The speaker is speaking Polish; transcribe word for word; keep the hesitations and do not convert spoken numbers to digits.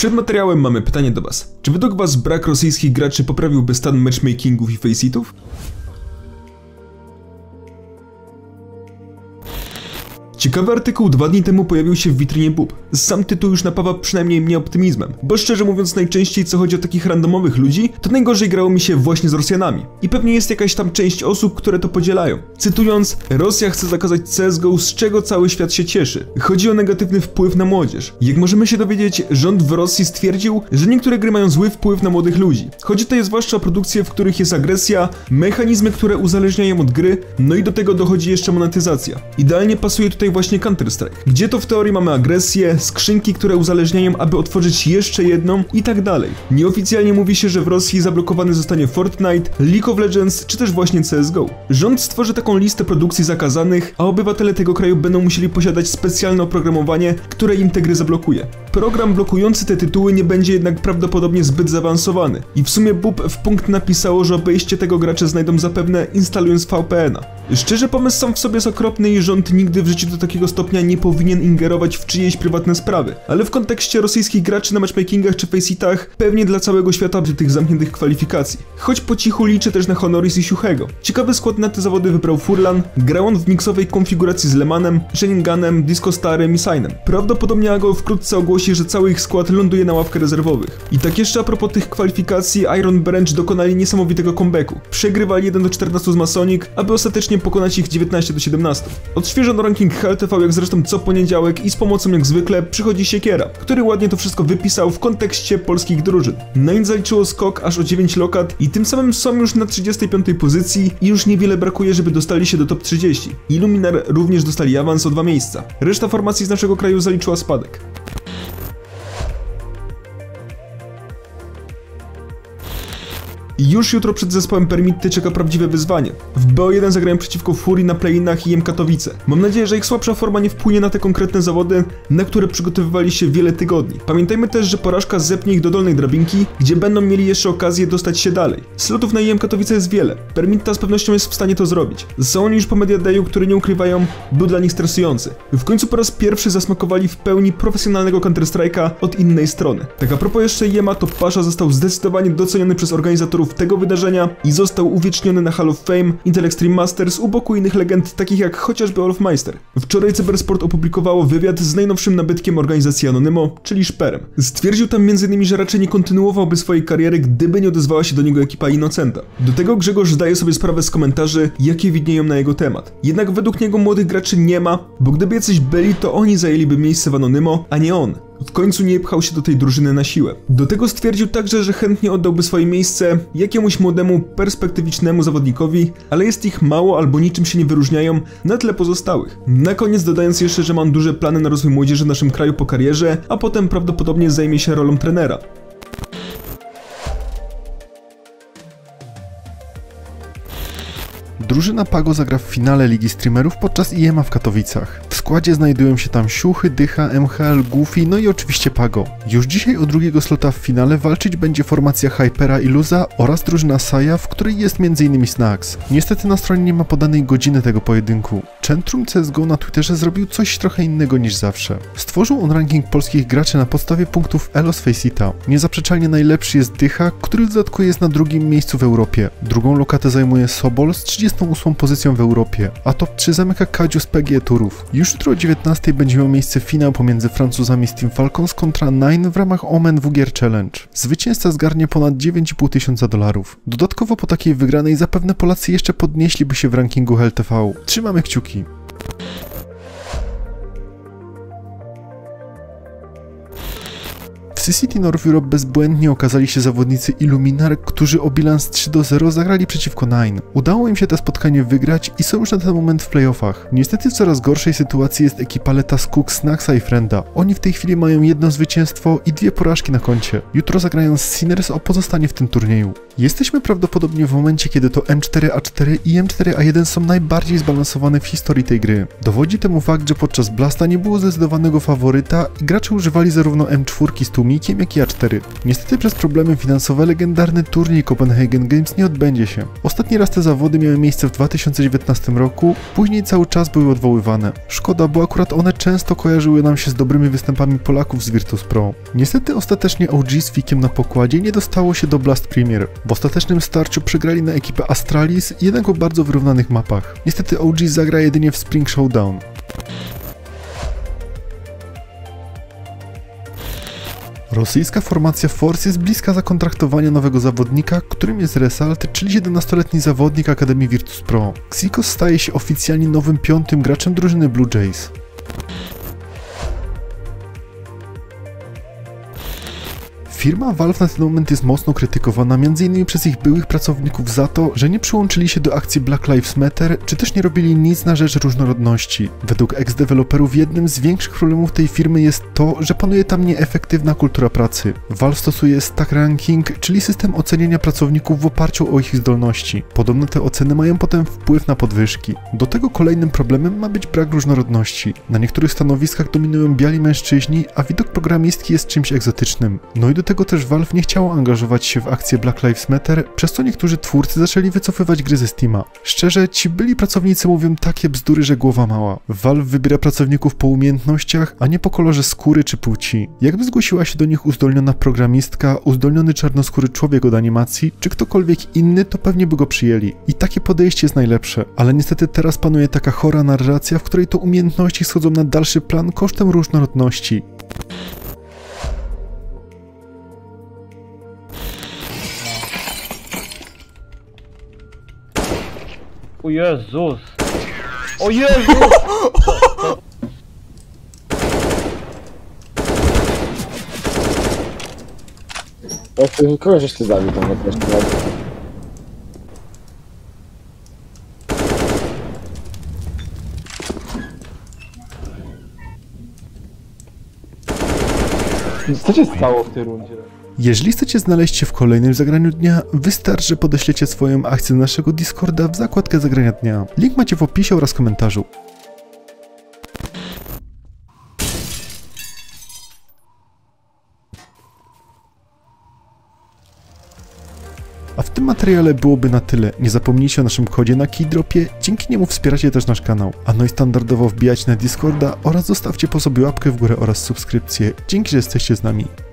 Przed materiałem mamy pytanie do was. Czy według was brak rosyjskich graczy poprawiłby stan matchmakingów i faceitów? Ciekawy artykuł dwa dni temu pojawił się w witrynie bób. Sam tytuł już napawa przynajmniej mnie optymizmem, bo szczerze mówiąc najczęściej co chodzi o takich randomowych ludzi, to najgorzej grało mi się właśnie z Rosjanami. I pewnie jest jakaś tam część osób, które to podzielają. Cytując, Rosja chce zakazać C S G O, z czego cały świat się cieszy. Chodzi o negatywny wpływ na młodzież. Jak możemy się dowiedzieć, rząd w Rosji stwierdził, że niektóre gry mają zły wpływ na młodych ludzi. Chodzi tutaj zwłaszcza o produkcje, w których jest agresja, mechanizmy, które uzależniają od gry, no i do tego dochodzi jeszcze monetyzacja. Idealnie pasuje tutaj właśnie Counter-Strike, gdzie to w teorii mamy agresję, skrzynki, które uzależniają, aby otworzyć jeszcze jedną i tak dalej. Nieoficjalnie mówi się, że w Rosji zablokowany zostanie Fortnite, League of Legends czy też właśnie C S G O. Rząd stworzy taką listę produkcji zakazanych, a obywatele tego kraju będą musieli posiadać specjalne oprogramowanie, które im te gry zablokuje. Program blokujący te tytuły nie będzie jednak prawdopodobnie zbyt zaawansowany i w sumie bób w punkt napisało, że obejście tego gracze znajdą zapewne instalując V P N a. Szczerze pomysł sam w sobie jest okropny i rząd nigdy w życiu do takiego stopnia nie powinien ingerować w czyjeś prywatne sprawy, ale w kontekście rosyjskich graczy na matchmakingach czy faceitach pewnie dla całego świata przy tych zamkniętych kwalifikacji. Choć po cichu liczę też na Honoris i Siuchego. Ciekawy skład na te zawody wybrał Furlan, grał on w miksowej konfiguracji z Lemanem, Sharinganem, Disco Starem i Signem. Prawdopodobnie Agol wkrótce ogłosi, że cały ich skład ląduje na ławkę rezerwowych. I tak jeszcze a propos tych kwalifikacji, Iron Branch dokonali niesamowitego comebacku. Przegrywali jeden do czternastu z Masonic, aby ostatecznie pokonać ich dziewiętnaście do siedemnastu. Odświeżono ranking H L T V jak zresztą co poniedziałek i z pomocą jak zwykle przychodzi Siekiera, który ładnie to wszystko wypisał w kontekście polskich drużyn. Nine zaliczyło skok aż o dziewięć lokat i tym samym są już na trzydziestej piątej pozycji i już niewiele brakuje, żeby dostali się do top trzydziestu. Illuminar również dostali awans o dwa miejsca. Reszta formacji z naszego kraju zaliczyła spadek. Już jutro przed zespołem Permitty czeka prawdziwe wyzwanie. W B O jeden zagrają przeciwko Furii na play-inach i M Katowice. Mam nadzieję, że ich słabsza forma nie wpłynie na te konkretne zawody, na które przygotowywali się wiele tygodni. Pamiętajmy też, że porażka zepnie ich do dolnej drabinki, gdzie będą mieli jeszcze okazję dostać się dalej. Slotów na I M Katowice jest wiele. Permitta z pewnością jest w stanie to zrobić. Są oni już po Media Dayu, który nie ukrywają, był dla nich stresujący. W końcu po raz pierwszy zasmakowali w pełni profesjonalnego Counter-Strike'a od innej strony. Tak a propos jeszcze I M a, to Pasza został zdecydowanie doceniony przez organizatorów tego wydarzenia i został uwieczniony na Hall of Fame Intel Extreme Masters u boku innych legend takich jak chociażby Olofmeister. Wczoraj Cybersport opublikowało wywiad z najnowszym nabytkiem organizacji Anonymo, czyli Szperem. Stwierdził tam między innymi, że raczej nie kontynuowałby swojej kariery, gdyby nie odezwała się do niego ekipa Innocenta. Do tego Grzegorz zdaje sobie sprawę z komentarzy, jakie widnieją na jego temat. Jednak według niego młodych graczy nie ma, bo gdyby jacyś byli, to oni zajęliby miejsce w Anonymo, a nie on. W końcu nie pchał się do tej drużyny na siłę. Do tego stwierdził także, że chętnie oddałby swoje miejsce jakiemuś młodemu, perspektywicznemu zawodnikowi, ale jest ich mało albo niczym się nie wyróżniają na tle pozostałych. Na koniec dodając jeszcze, że mam duże plany na rozwój młodzieży w naszym kraju po karierze, a potem prawdopodobnie zajmie się rolą trenera. Drużyna Pago zagra w finale Ligi Streamerów podczas I M a w Katowicach. W składzie znajdują się tam Siuchy, Dycha, M H L, Goofy, no i oczywiście Pago. Już dzisiaj o drugiego slota w finale walczyć będzie formacja Hypera i Luza oraz drużyna Saja, w której jest między innymi Snax. Niestety na stronie nie ma podanej godziny tego pojedynku. Centrum C S G O na Twitterze zrobił coś trochę innego niż zawsze. Stworzył on ranking polskich graczy na podstawie punktów Elo z Faceita. Niezaprzeczalnie najlepszy jest Dycha, który w dodatku jest na drugim miejscu w Europie. Drugą lokatę zajmuje Sobol z trzydziestą ósmą pozycją w Europie, a top trzy zamyka Kadziu z P G E Turów. Już jutro o dziewiętnastej będzie miał miejsce finał pomiędzy Francuzami z Team Falcons kontra Nine w ramach Omen W Gier Challenge. Zwycięzca zgarnie ponad dziewięć i pół tysiąca dolarów. Dodatkowo po takiej wygranej zapewne Polacy jeszcze podnieśliby się w rankingu H L T V. Trzymamy kciuki. W C C T North Europe bezbłędnie okazali się zawodnicy Illuminar, którzy o bilans trzy do zera zagrali przeciwko Nine. Udało im się to spotkanie wygrać i są już na ten moment w playoffach. Niestety w coraz gorszej sytuacji jest ekipa Leta Skook, Snaxa i Frenda. Oni w tej chwili mają jedno zwycięstwo i dwie porażki na koncie. Jutro zagrają z Sinners o pozostanie w tym turnieju. Jesteśmy prawdopodobnie w momencie, kiedy to M cztery A cztery i M cztery A jeden są najbardziej zbalansowane w historii tej gry. Dowodzi temu fakt, że podczas Blasta nie było zdecydowanego faworyta i gracze używali zarówno M cztery z tłumiekiem, tłumikiem jak i A cztery. Niestety przez problemy finansowe legendarny turniej Copenhagen Games nie odbędzie się. Ostatni raz te zawody miały miejsce w dwa tysiące dziewiętnastym roku, później cały czas były odwoływane. Szkoda, bo akurat one często kojarzyły nam się z dobrymi występami Polaków z Virtus Pro. Niestety ostatecznie O G z Fikiem na pokładzie nie dostało się do Blast Premier. W ostatecznym starciu przegrali na ekipę Astralis, jednak o bardzo wyrównanych mapach. Niestety O G zagra jedynie w Spring Showdown. Rosyjska formacja Force jest bliska zakontraktowania nowego zawodnika, którym jest Result, czyli siedemnastoletni zawodnik Akademii Virtus Pro. Xikos staje się oficjalnie nowym piątym graczem drużyny Blue Jays. Firma Valve na ten moment jest mocno krytykowana między innymi przez ich byłych pracowników za to, że nie przyłączyli się do akcji Black Lives Matter, czy też nie robili nic na rzecz różnorodności. Według ex-deweloperów jednym z większych problemów tej firmy jest to, że panuje tam nieefektywna kultura pracy. Valve stosuje stack ranking, czyli system oceniania pracowników w oparciu o ich zdolności. Podobno te oceny mają potem wpływ na podwyżki. Do tego kolejnym problemem ma być brak różnorodności. Na niektórych stanowiskach dominują biali mężczyźni, a widok programistki jest czymś egzotycznym. No i do tego też Valve nie chciało angażować się w akcję Black Lives Matter, przez co niektórzy twórcy zaczęli wycofywać gry ze Steama. Szczerze, ci byli pracownicy mówią takie bzdury, że głowa mała. Valve wybiera pracowników po umiejętnościach, a nie po kolorze skóry czy płci. Jakby zgłosiła się do nich uzdolniona programistka, uzdolniony czarnoskóry człowiek od animacji, czy ktokolwiek inny, to pewnie by go przyjęli. I takie podejście jest najlepsze. Ale niestety teraz panuje taka chora narracja, w której to umiejętności schodzą na dalszy plan kosztem różnorodności. O Jezus! O Jezus! Kogo żeś ty zabił tam na prostu? Co się stało w tej rundzie? Jeżeli chcecie znaleźć się w kolejnym zagraniu dnia, wystarczy, że podeślecie swoją akcję do naszego Discorda w zakładkę zagrania dnia. Link macie w opisie oraz komentarzu. A w tym materiale byłoby na tyle. Nie zapomnijcie o naszym kodzie na keydropie, dzięki niemu wspieracie też nasz kanał. A no i standardowo wbijajcie na Discorda oraz zostawcie po sobie łapkę w górę oraz subskrypcję. Dzięki, że jesteście z nami.